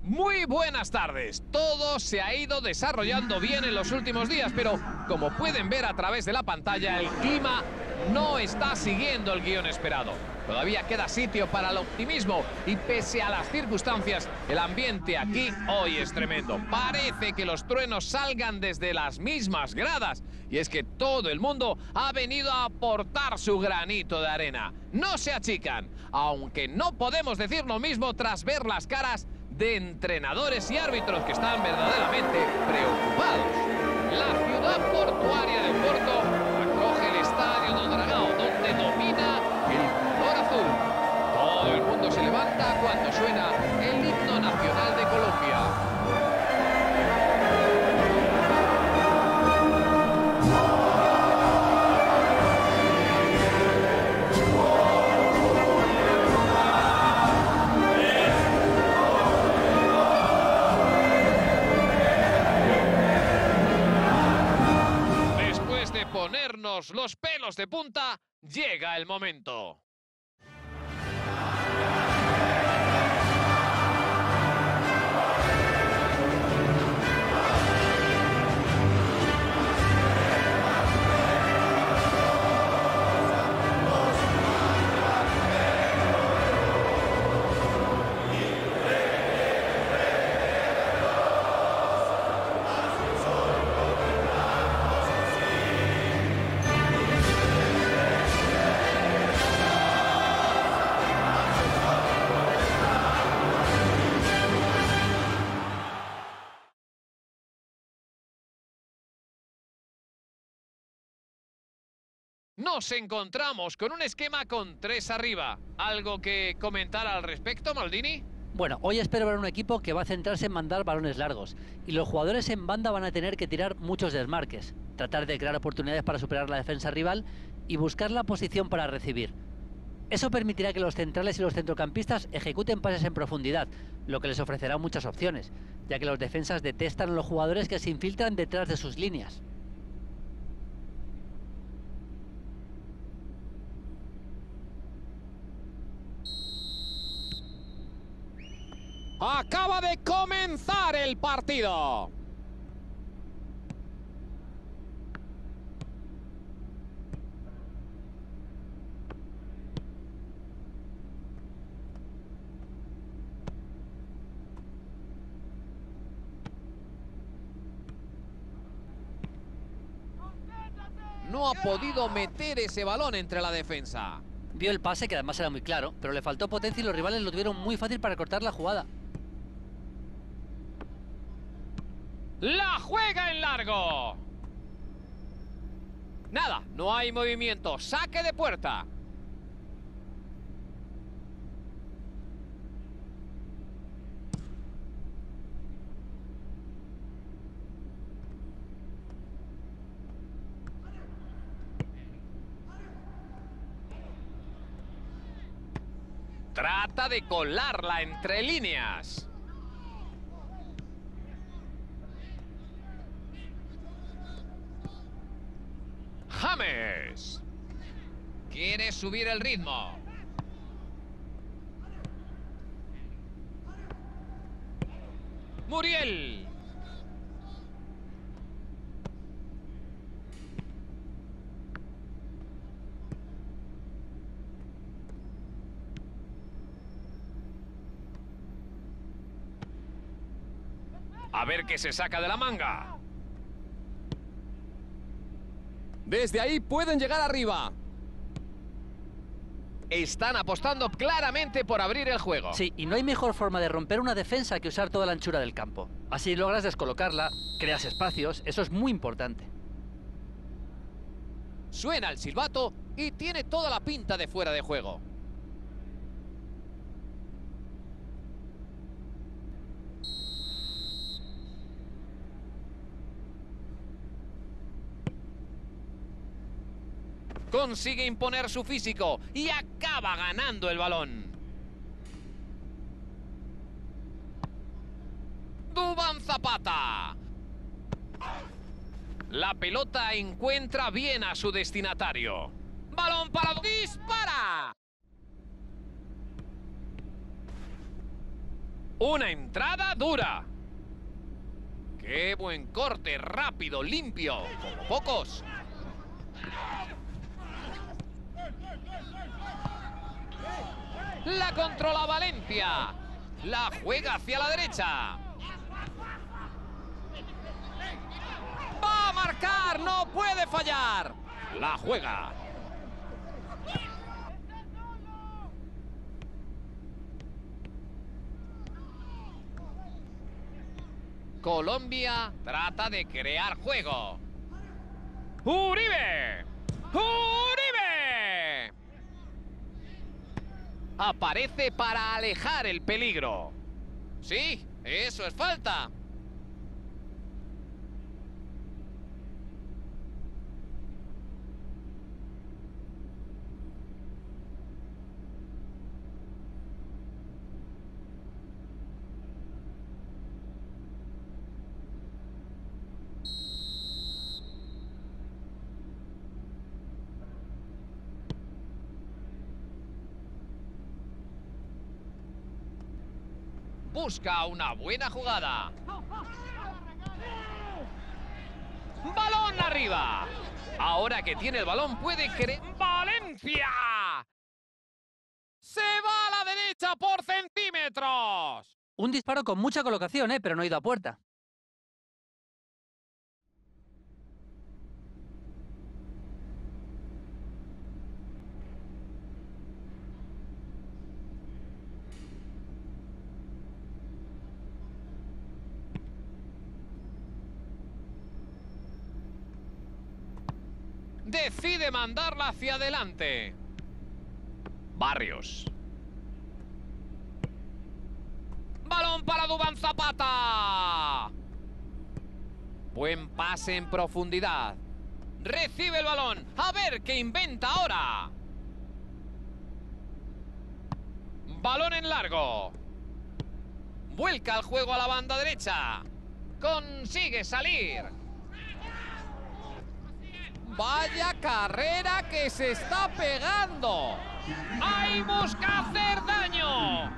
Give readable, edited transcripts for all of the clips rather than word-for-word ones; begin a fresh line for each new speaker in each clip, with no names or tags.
Muy buenas tardes. Todo se ha ido desarrollando bien en los últimos días, pero como pueden ver a través de la pantalla, el clima no está siguiendo el guión esperado. Todavía queda sitio para el optimismo y pese a las circunstancias, el ambiente aquí hoy es tremendo. Parece que los truenos salgan desde las mismas gradas. Y es que todo el mundo ha venido a aportar su granito de arena. No se achican, aunque no podemos decir lo mismo tras ver las caras de entrenadores y árbitros que están verdaderamente preocupados. La ciudad portuaria de Porto acoge el estadio do Dragão, donde domina el color azul. Todo el mundo se levanta cuando suena el himno nacional de Colombia. Ponernos los pelos de punta, llega el momento. Nos encontramos con un esquema con 3 arriba. ¿Algo que comentar al respecto, Maldini?
Bueno, hoy espero ver un equipo que va a centrarse en mandar balones largos y los jugadores en banda van a tener que tirar muchos desmarques, tratar de crear oportunidades para superar la defensa rival y buscar la posición para recibir. Eso permitirá que los centrales y los centrocampistas ejecuten pases en profundidad, lo que les ofrecerá muchas opciones, ya que los defensas detestan a los jugadores que se infiltran detrás de sus líneas.
Acaba de comenzar el partido. No ha podido meter ese balón entre la defensa.
Vio el pase, que además era muy claro, pero le faltó potencia y los rivales lo tuvieron muy fácil para cortar la jugada.
¡La juega en largo! Nada, no hay movimiento. Saque de puerta. Trata de colarla entre líneas. James. Quiere subir el ritmo. Muriel. A ver qué se saca de la manga. Desde ahí pueden llegar arriba. Están apostando claramente por abrir el juego.
Sí, y no hay mejor forma de romper una defensa que usar toda la anchura del campo. Así logras descolocarla, creas espacios, eso es muy importante.
Suena el silbato y tiene toda la pinta de fuera de juego. Consigue imponer su físico y acaba ganando el balón. Duván Zapata. La pelota encuentra bien a su destinatario. Balón para... ¡Dispara! Una entrada dura. ¡Qué buen corte! Rápido, limpio, como pocos. La controla Valencia. La juega hacia la derecha. ¡Va a marcar! ¡No puede fallar! La juega. Colombia trata de crear juego. ¡Uribe! ¡Uribe! Aparece para alejar el peligro. Sí, eso es falta. Busca una buena jugada. ¡Balón arriba! Ahora que tiene el balón puede creer... ¡Valencia! ¡Se va a la derecha por centímetros!
Un disparo con mucha colocación, pero no ha ido a puerta.
Decide mandarla hacia adelante. Barrios. Balón para Duván Zapata. Buen pase en profundidad. Recibe el balón. A ver qué inventa ahora. Balón en largo. Vuelca el juego a la banda derecha. Consigue salir. ¡Vaya carrera que se está pegando! ¡Ahí busca hacer daño!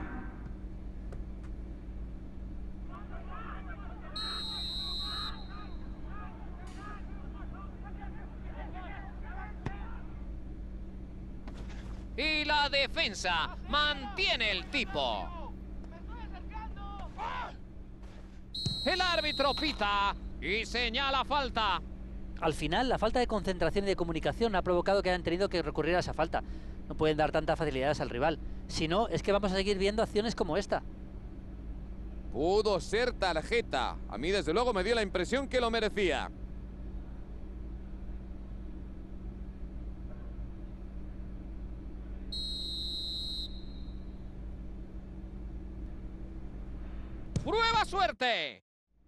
Y la defensa mantiene el tipo. El árbitro pita y señala falta.
Al final, la falta de concentración y de comunicación ha provocado que hayan tenido que recurrir a esa falta. No pueden dar tantas facilidades al rival. Si no, es que vamos a seguir viendo acciones como esta.
Pudo ser tarjeta. A mí, desde luego, me dio la impresión que lo merecía.
¡Prueba suerte!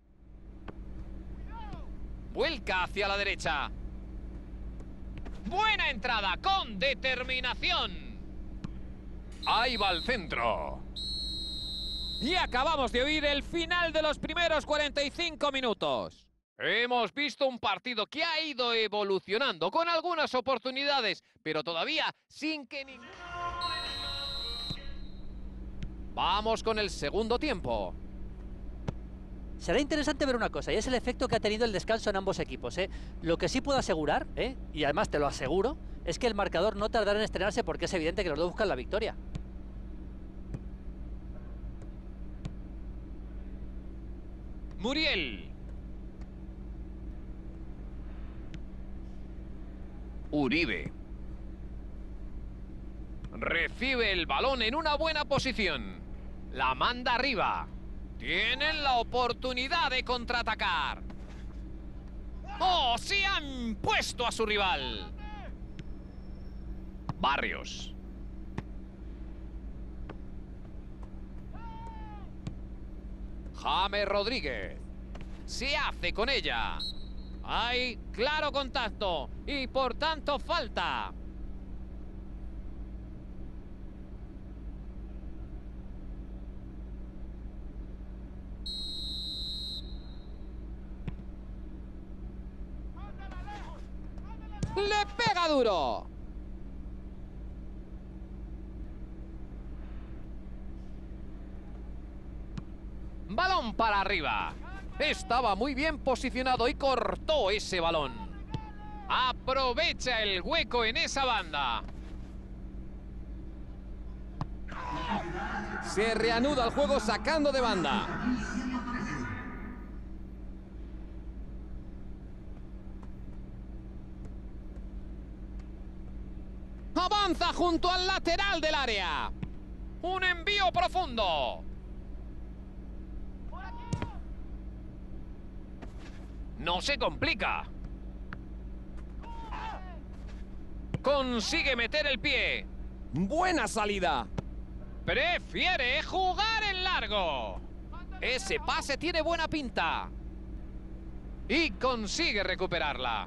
Vuelca hacia la derecha. Buena entrada, con determinación. Ahí va el centro. Y acabamos de oír el final de los primeros 45 minutos. Hemos visto un partido que ha ido evolucionando con algunas oportunidades, pero todavía sin que ningún... Vamos con el segundo tiempo.
Será interesante ver una cosa, y es el efecto que ha tenido el descanso en ambos equipos. Lo que sí puedo asegurar, y además te lo aseguro, es que el marcador no tardará en estrenarse porque es evidente que los dos buscan la victoria.
Muriel. Uribe. Recibe el balón en una buena posición. La manda arriba. Tienen la oportunidad de contraatacar. ¡Oh! ¡Se han puesto a su rival! Barrios. James Rodríguez. Se hace con ella. Hay claro contacto y por tanto falta. ¡Le pega duro! Balón para arriba. Estaba muy bien posicionado y cortó ese balón. Aprovecha el hueco en esa banda.
Se reanuda el juego sacando de banda. Avanza junto al lateral del área.
Un envío profundo. No se complica. Consigue meter el pie.
Buena salida.
Prefiere jugar en largo.
Ese pase tiene buena pinta.
Y consigue recuperarla.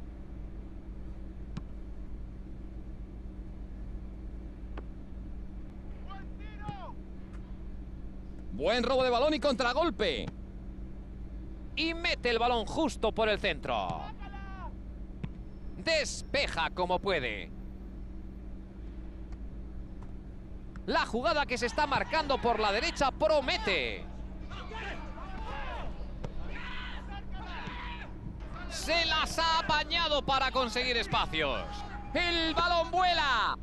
Buen robo de balón y contragolpe.
Y mete el balón justo por el centro. Despeja como puede. La jugada que se está marcando por la derecha promete. Se las ha apañado para conseguir espacios. El balón vuela.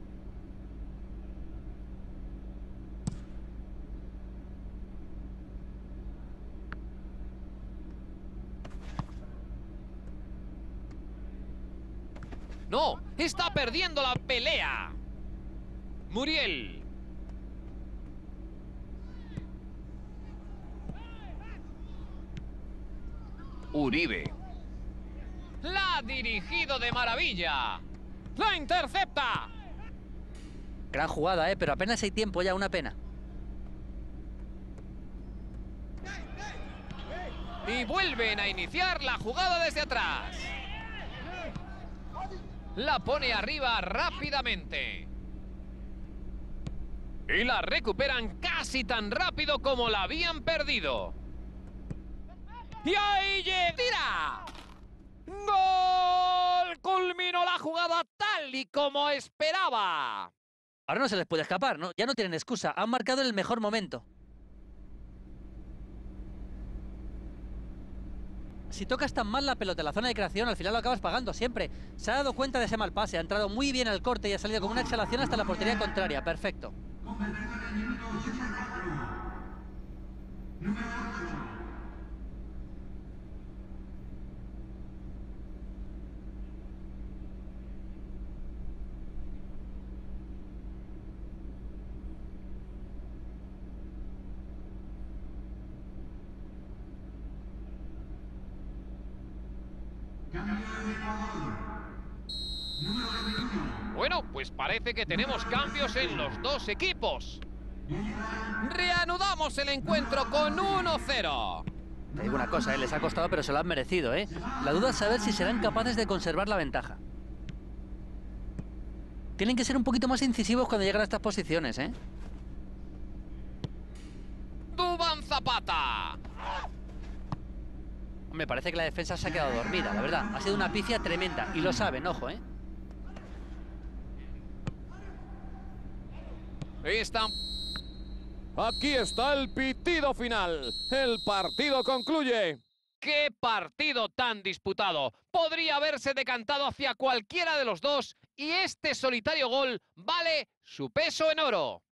No, está perdiendo la pelea. Muriel. Uribe. La ha dirigido de maravilla. La intercepta.
Gran jugada, pero apenas hay tiempo ya, una pena.
Y vuelven a iniciar la jugada desde atrás. La pone arriba rápidamente. Y la recuperan casi tan rápido como la habían perdido. Y ahí tira. ¡Gol! Culminó la jugada tal y como esperaba.
Ahora no se les puede escapar, ¿no? Ya no tienen excusa. Han marcado en el mejor momento. Si tocas tan mal la pelota en la zona de creación, al final lo acabas pagando siempre. Se ha dado cuenta de ese mal pase, ha entrado muy bien al corte y ha salido con una exhalación hasta la portería contraria. Perfecto.
Bueno, pues parece que tenemos cambios en los dos equipos.
Reanudamos el encuentro con 1-0.
Te digo una cosa, les ha costado, pero se lo han merecido, ¿eh? La duda es saber si serán capaces de conservar la ventaja. Tienen que ser un poquito más incisivos cuando llegan a estas posiciones, ¿eh?
Duván Zapata.
Me parece que la defensa se ha quedado dormida, la verdad. Ha sido una pifia tremenda y lo saben, ojo, ¿eh?
Aquí está el pitido final. El partido concluye.
¡Qué partido tan disputado! Podría haberse decantado hacia cualquiera de los dos y este solitario gol vale su peso en oro.